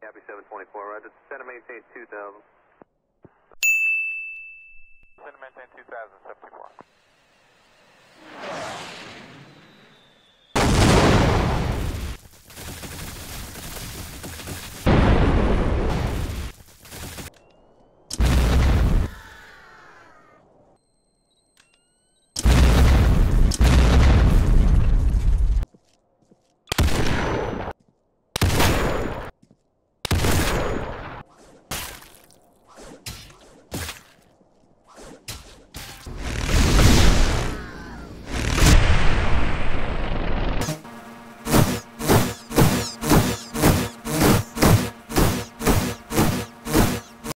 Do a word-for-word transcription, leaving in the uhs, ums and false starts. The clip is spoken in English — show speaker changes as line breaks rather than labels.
Copy seven twenty-four, roger. Center maintain two thousand.
Center maintain two thousand, seven two four.